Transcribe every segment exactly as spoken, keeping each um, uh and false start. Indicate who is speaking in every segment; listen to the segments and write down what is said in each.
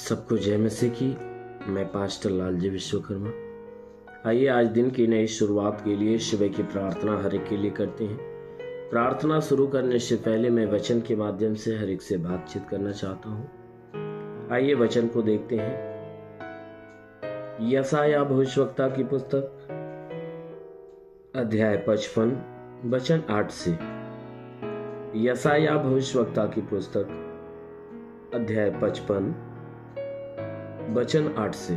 Speaker 1: सबको जय मसीह की। मैं पास्टर लालजी विश्वकर्मा। आइए आज दिन की नई शुरुआत के लिए सुबह की प्रार्थना हर एक के लिए करते हैं। प्रार्थना शुरू करने से पहले मैं वचन के माध्यम से हर एक से बातचीत करना चाहता हूँ। आइए वचन को देखते हैं। यशायाह भविष्यवक्ता की पुस्तक अध्याय पचपन वचन आठ से। यशायाह भविष्यवक्ता की पुस्तक अध्याय पचपन वचन आठ से।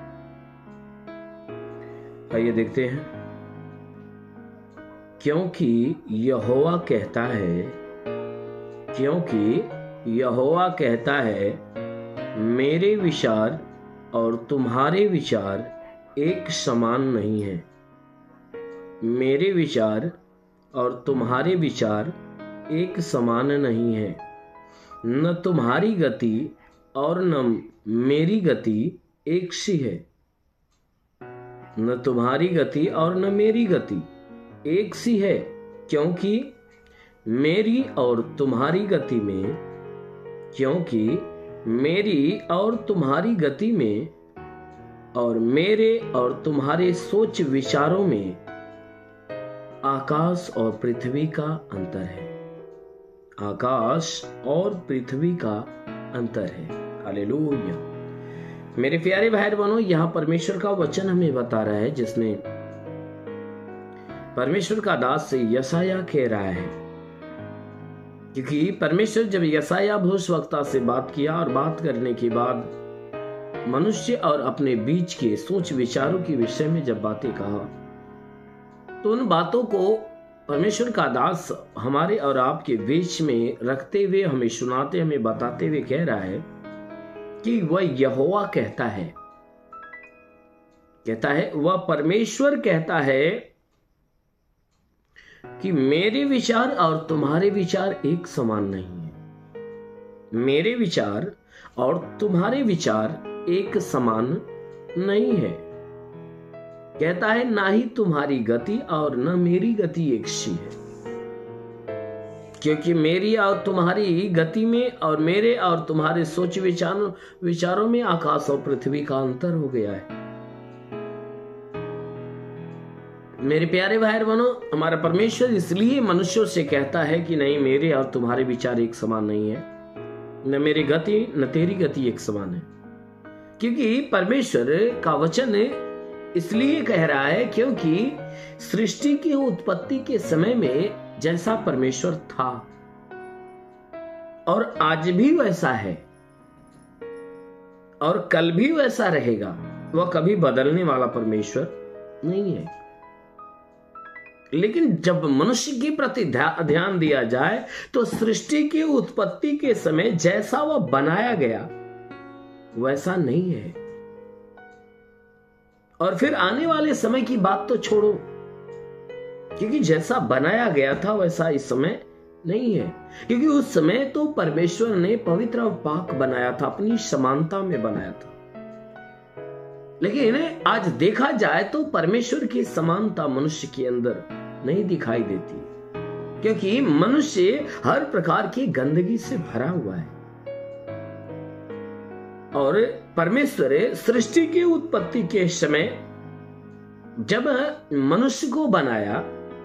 Speaker 1: आइए देखते हैं। क्योंकि यहोवा कहता है क्योंकि यहोवा कहता है मेरे विचार और तुम्हारे विचार एक समान नहीं है। मेरे विचार और तुम्हारे विचार एक समान नहीं है। न तुम्हारी गति और न मेरी गति एक सी है। न तुम्हारी गति और न मेरी गति एक सी है, क्योंकि मेरी और तुम्हारी गति में क्योंकि मेरी और तुम्हारी गति में और मेरे और तुम्हारे सोच विचारों में आकाश और पृथ्वी का अंतर है। आकाश और पृथ्वी का अंतर है। हालेलुया। मेरे प्यारे भाई बहनों, यहाँ परमेश्वर का वचन हमें बता रहा है, जिसने परमेश्वर का दास से यशायाह कह रहा है। क्योंकि परमेश्वर जब यशायाह भविष्यवक्ता से बात किया और बात करने के बाद मनुष्य और अपने बीच के सोच विचारों के विषय में जब बातें कहा, तो उन बातों को परमेश्वर का दास हमारे और आपके बीच में रखते हुए हमें सुनाते, हमें बताते हुए कह रहा है कि वह यहोवा कहता है कहता है वह परमेश्वर कहता है कि मेरे विचार और तुम्हारे विचार एक समान नहीं है। मेरे विचार और तुम्हारे विचार एक समान नहीं है। कहता है ना ही तुम्हारी गति और न मेरी गति एक सी है, क्योंकि मेरी और तुम्हारी गति में और मेरे और तुम्हारे सोच विचारों विचारों में आकाश और पृथ्वी का अंतर हो गया है। मेरे प्यारे भाई बहनों, हमारा परमेश्वर इसलिए मनुष्यों से कहता है कि नहीं, मेरे और तुम्हारे विचार एक समान नहीं है, न मेरी गति न तेरी गति एक समान है। क्योंकि परमेश्वर का वचन इसलिए कह रहा है क्योंकि सृष्टि की उत्पत्ति के समय में जैसा परमेश्वर था और आज भी वैसा है और कल भी वैसा रहेगा, वह कभी बदलने वाला परमेश्वर नहीं है। लेकिन जब मनुष्य के प्रति ध्यान दिया जाए तो सृष्टि की उत्पत्ति के समय जैसा वह बनाया गया वैसा नहीं है। और फिर आने वाले समय की बात तो छोड़ो, क्योंकि जैसा बनाया गया था वैसा इस समय नहीं है। क्योंकि उस समय तो परमेश्वर ने पवित्र और पाक बनाया था, अपनी समानता में बनाया था। लेकिन आज देखा जाए तो परमेश्वर की समानता मनुष्य के अंदर नहीं दिखाई देती, क्योंकि मनुष्य हर प्रकार की गंदगी से भरा हुआ है। और परमेश्वर सृष्टि की उत्पत्ति के समय जब मनुष्य को बनाया,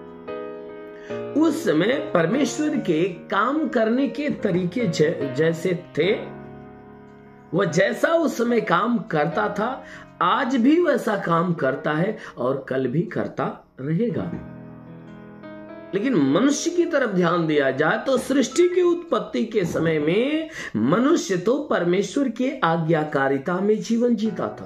Speaker 1: उस समय परमेश्वर के काम करने के तरीके जैसे थे, वह जैसा उस समय काम करता था आज भी वैसा काम करता है और कल भी करता रहेगा। लेकिन मनुष्य की तरफ ध्यान दिया जाए तो सृष्टि की उत्पत्ति के समय में मनुष्य तो परमेश्वर के आज्ञाकारिता में जीवन जीता था।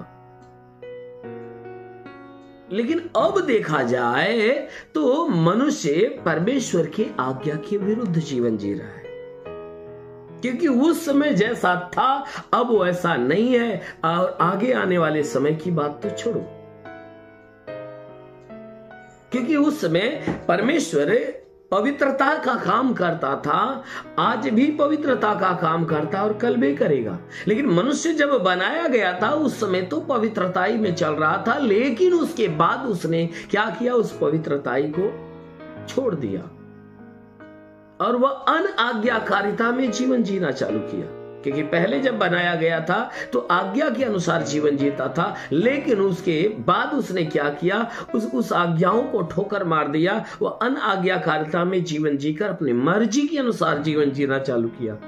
Speaker 1: लेकिन अब देखा जाए तो मनुष्य परमेश्वर के आज्ञा के विरुद्ध जीवन जी रहा है, क्योंकि उस समय जैसा था अब वैसा नहीं है। और आगे आने वाले समय की बात तो छोड़ो, क्योंकि उस समय परमेश्वर पवित्रता का काम करता था, आज भी पवित्रता का काम करता और कल भी करेगा। लेकिन मनुष्य जब बनाया गया था उस समय तो पवित्रताई में चल रहा था, लेकिन उसके बाद उसने क्या किया, उस पवित्रताई को छोड़ दिया और वह अनआज्ञाकारिता में जीवन जीना चालू किया। क्योंकि पहले जब बनाया गया था तो आज्ञा के अनुसार जीवन जीता था, लेकिन उसके बाद उसने क्या किया, उस उस आज्ञाओं को ठोकर मार दिया। वो अनआज्ञाकारिता में जीवन जीकर अपनी मर्जी के अनुसार जीवन जीना चालू किया।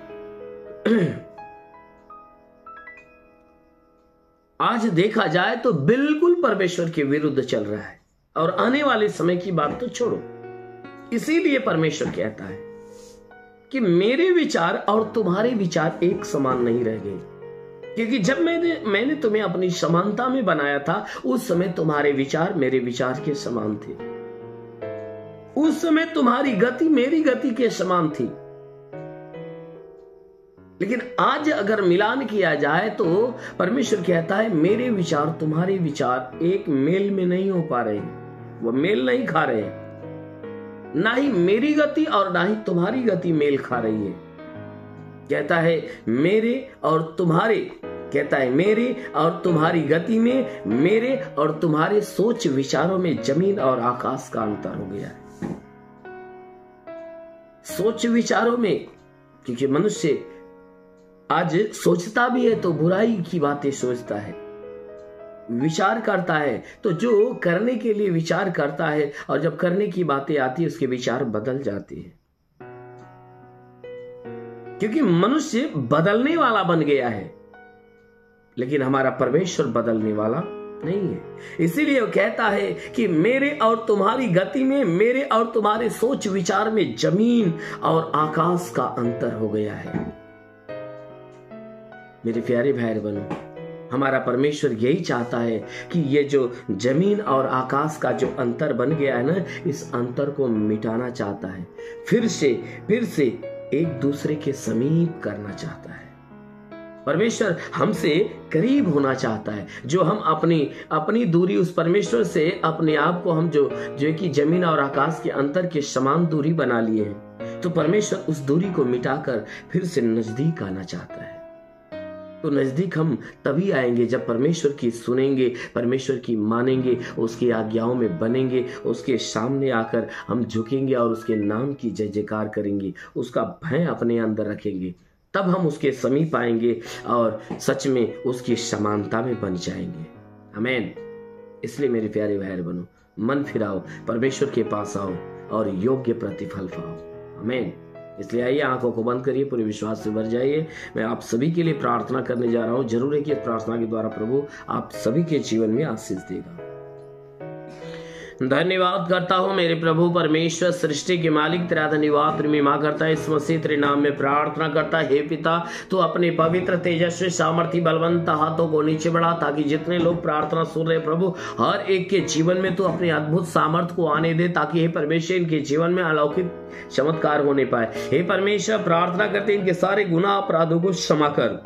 Speaker 1: आज देखा जाए तो बिल्कुल परमेश्वर के विरुद्ध चल रहा है, और आने वाले समय की बात तो छोड़ो। इसीलिए परमेश्वर कहता है कि मेरे विचार और तुम्हारे विचार एक समान नहीं रह गए, क्योंकि जब मैंने मैंने तुम्हें अपनी समानता में बनाया था, उस समय तुम्हारे विचार मेरे विचार के समान थे। उस समय तुम्हारी गति मेरी गति के समान थी। लेकिन आज अगर मिलान किया जाए तो परमेश्वर कहता है मेरे विचार तुम्हारे विचार एक मेल में नहीं हो पा रहे, वो मेल नहीं खा रहे, ना ही मेरी गति और ना ही तुम्हारी गति मेल खा रही है। कहता है मेरे और तुम्हारे कहता है मेरे और तुम्हारी गति में, मेरे और तुम्हारे सोच विचारों में जमीन और आकाश का अंतर हो गया है। सोच विचारों में, क्योंकि मनुष्य आज सोचता भी है तो बुराई की बातें सोचता है, विचार करता है तो जो करने के लिए विचार करता है, और जब करने की बातें आती है उसके विचार बदल जाते हैं, क्योंकि मनुष्य बदलने वाला बन गया है। लेकिन हमारा परमेश्वर बदलने वाला नहीं है। इसीलिए वो कहता है कि मेरे और तुम्हारी गति में, मेरे और तुम्हारे सोच विचार में जमीन और आकाश का अंतर हो गया है। मेरे प्यारे भाई बहनों, हमारा परमेश्वर यही चाहता है कि ये जो जमीन और आकाश का जो अंतर बन गया है ना, इस अंतर को मिटाना चाहता है, फिर से फिर से एक दूसरे के समीप करना चाहता है। परमेश्वर हमसे करीब होना चाहता है। जो हम अपनी अपनी दूरी उस परमेश्वर से, अपने आप को हम जो जो कि जमीन और आकाश के अंतर के समान दूरी बना लिए हैं, तो परमेश्वर उस दूरी को मिटाकर फिर से नजदीक आना चाहता है। तो नजदीक हम तभी आएंगे जब परमेश्वर की सुनेंगे, परमेश्वर की मानेंगे, उसकी आज्ञाओं में बनेंगे, उसके सामने आकर हम झुकेंगे और उसके नाम की जय जयकार करेंगे, उसका भय अपने अंदर रखेंगे। तब हम उसके समीप आएंगे और सच में उसकी समानता में बन जाएंगे। आमीन। इसलिए मेरे प्यारे भाई बहनों, मन फिराओ, परमेश्वर के पास आओ और योग्य प्रतिफल पाओ। आमीन। इसलिए आइए, आंखों को बंद करिए, पूरे विश्वास से भर जाइए। मैं आप सभी के लिए प्रार्थना करने जा रहा हूं। जरूर है कि इस प्रार्थना के द्वारा प्रभु आप सभी के जीवन में आशीष देगा। धन्यवाद करता हूं मेरे प्रभु परमेश्वर, सृष्टि के मालिक, तेरा धन्यवाद महिमा करता है। इस मसीह तेरे नाम में प्रार्थना करता है। हे पिता, तो अपने पवित्र तेजस्वी सामर्थी बलवंत हाथों को नीचे बढ़ा, ताकि जितने लोग प्रार्थना सुन रहे प्रभु, हर एक के जीवन में तो अपने अद्भुत सामर्थ को आने दे, ताकि हे परमेश्वर इनके जीवन में अलौकिक चमत्कार होने पाए। हे परमेश्वर, प्रार्थना करते इनके सारे गुनाह अपराधों को क्षमा कर।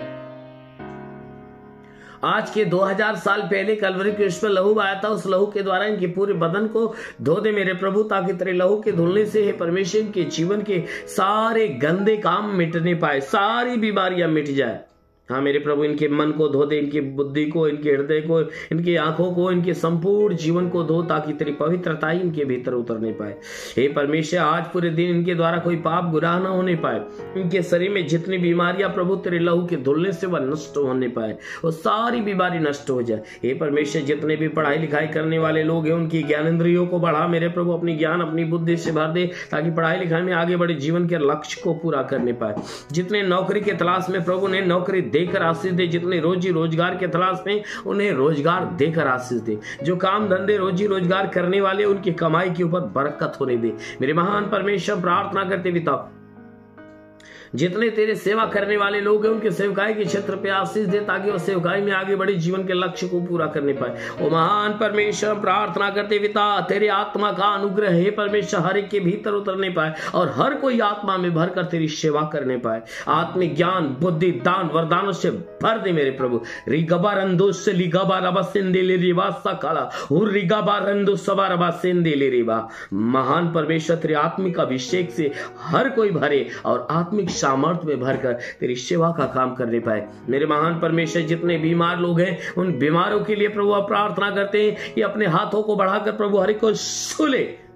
Speaker 1: आज के दो हज़ार साल पहले कलवरी क्रूस पर लहू आया था, उस लहू के द्वारा इनके पूरे बदन को धो दे मेरे प्रभु, ताकि तेरे लहू के धुलने से हे परमेश्वर इनके जीवन के सारे गंदे काम मिटने पाए, सारी बीमारियां मिट जाए। हाँ मेरे प्रभु, इनके मन को धो दे, इनकी बुद्धि को, इनके हृदय को, इनकी आंखों को, इनके संपूर्ण जीवन को धो, ताकि तेरी पवित्रता ही इनके भीतर उतरने पाए। हे परमेश्वर, आज पूरे दिन इनके द्वारा कोई पाप गुनाह न होने पाए। इनके शरीर में जितनी बीमारियां प्रभु तेरे लहू के धुलने से वह नष्ट होने पाए, वो सारी बीमारी नष्ट हो जाए। हे परमेश्वर, जितने भी पढ़ाई लिखाई करने वाले लोग हैं, उनकी ज्ञानेंद्रियों को बढ़ा मेरे प्रभु, अपनी ज्ञान अपनी बुद्धि से भर दे, ताकि पढ़ाई लिखाई में आगे बढ़े, जीवन के लक्ष्य को पूरा करने पाए। जितने नौकरी के तलाश में प्रभु ने नौकरी देकर आशीष दे, जितने रोजी रोजगार के तलाश में उन्हें रोजगार देकर आशीष दे। जो काम धंधे रोजी रोजगार करने वाले, उनकी कमाई के ऊपर बरकत होने दे। मेरे महान परमेश्वर, प्रार्थना करते पिता, जितने तेरे सेवा करने वाले लोग हैं, उनके सेवकाई के क्षेत्र पे आशीष दे, ताकि वो सेवकाई में आगे बढ़े, जीवन के लक्ष्य को पूरा करने पाए। ओ महान परमेश्वर, प्रार्थना करते पिता, तेरे आत्मा का अनुग्रह है परमेश्वर हर एक के भीतर उतरने पाए, और हर कोई आत्मा में भरकर तेरी सेवा करने पाए। आत्मिक ज्ञान, बुद्धि, दान, वरदानों से भर दे मेरे प्रभु। रिगबा रंदो से लिगबा रबा सिंदेले रिबा सकाला और रिगबा रंदो सबा रबा सिंदेले रिबा। महान परमेश्वर, तेरे आत्मिक अभिषेक से हर कोई भरे और आत्मिक सामर्थ में भरकर तेरी सेवा का काम करने पाए। मेरे महान परमेश्वर, जितने बीमार लोग हैं, उन बीमारों के लिए प्रभु आप प्रार्थना करते हैं कि अपने हाथों को बढ़ाकर प्रभु हर एक को छू ले,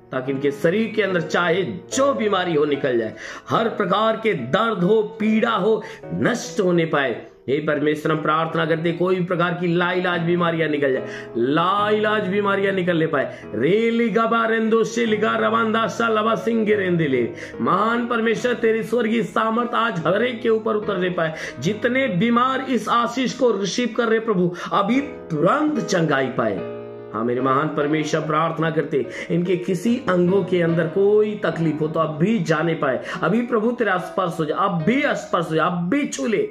Speaker 1: ताकि इनके शरीर के अंदर चाहे जो बीमारी हो निकल जाए, हर प्रकार के दर्द हो, पीड़ा हो, नष्ट होने पाए। हे परमेश्वर, हम प्रार्थना करते कोई भी प्रकार की लाइलाज बीमारियां निकल जाए, लाइलाज बीमारियां निकलने पाए। रेली गबा रेंदो से लिगा रवांदा सा लवा सिंह रेंदिले। महान परमेश्वर, तेरी स्वर्गीय सामर्थ आज हर एक के ऊपर उतरने पाए। जितने बीमार इस आशीष को रिसीव कर रहे प्रभु, अभी तुरंत चंगाई पाए। हाँ मेरे महान परमेश्वर, प्रार्थना करते इनके किसी अंगों के अंदर कोई तकलीफ हो तो अब भी जाने पाए। अभी प्रभु तेरा स्पर्श हो जाए, अब भी स्पर्श हो जाए, अब भी छू ले।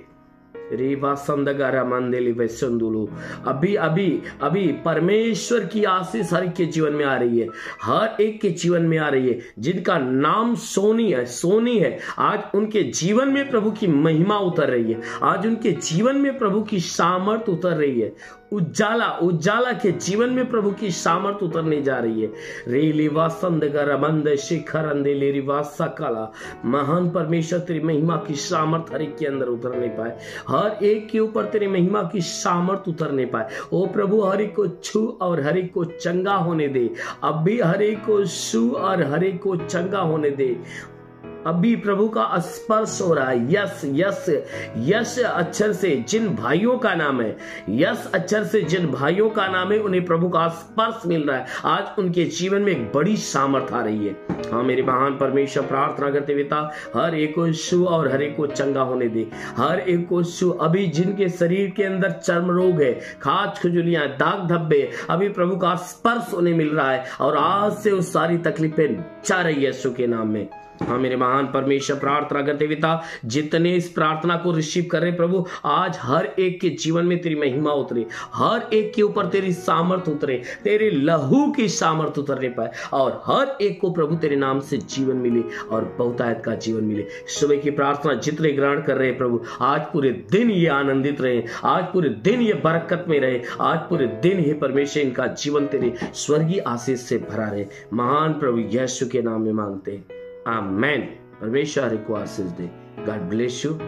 Speaker 1: अभी अभी अभी परमेश्वर की आशीष हर एक के जीवन में आ रही है, हर एक के जीवन में आ रही है। जिनका नाम सोनी है, सोनी है, आज उनके जीवन में प्रभु की महिमा उतर रही है। आज उनके जीवन में प्रभु की सामर्थ उतर रही है। उजाला उजाला के जीवन में प्रभु की सामर्थ उतरने जा रही है। रेली वासंद गरबंद शिखर अंदेलेरी वासकला। महान परमेश्वर, तेरी महिमा की सामर्थ हर एक के अंदर उतरने पाए, हर एक के ऊपर तेरी महिमा की सामर्थ उतरने पाए। ओ प्रभु, हर एक को छू और हर एक को चंगा होने दे। अब भी हर एक को छू और हर एक को चंगा होने दे। अभी प्रभु का स्पर्श हो रहा है। यस यस यस अक्षर से जिन भाइयों का नाम है, यस अक्षर से जिन भाइयों का नाम है, उन्हें प्रभु का स्पर्श मिल रहा है। आज उनके जीवन में एक बड़ी सामर्थ आ रही है। हाँ मेरे महान परमेश्वर, प्रार्थना करते पिता, हर एक को छू और हर एक को चंगा होने दे। हर एक को छू। अभी जिनके शरीर के अंदर चर्म रोग है, खाज खुजलियां, दाग धब्बे, अभी प्रभु का स्पर्श उन्हें मिल रहा है और आज से उस सारी तकलीफें जा रही है यीशु के नाम में। हाँ मेरे महान परमेश्वर, प्रार्थना करते पिता, जितने इस प्रार्थना को रिसीव कर रहे प्रभु, आज हर एक के जीवन में तेरी महिमा उतरे, हर एक के ऊपर तेरी सामर्थ उतरे, तेरे लहू की सामर्थ उतरने पाए और हर एक को प्रभु तेरे नाम से जीवन मिले और बहुतायत का जीवन मिले। सुबह की प्रार्थना जितने ग्रहण कर रहे प्रभु, आज पूरे दिन ये आनंदित रहे, आज पूरे दिन ये बरकत में रहे, आज पूरे दिन ही परमेश्वर इनका जीवन तेरे स्वर्गीय आशीष से भरा रहे। महान प्रभु यीशु के नाम में मांगते हैं, आमेन। परमेश्वर को आशीष दे। God bless you.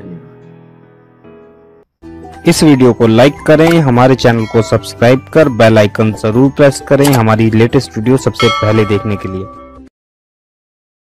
Speaker 1: धन्यवाद।
Speaker 2: इस वीडियो को लाइक करें, हमारे चैनल को सब्सक्राइब कर बेल आइकन जरूर प्रेस करें हमारी लेटेस्ट वीडियो सबसे पहले देखने के लिए।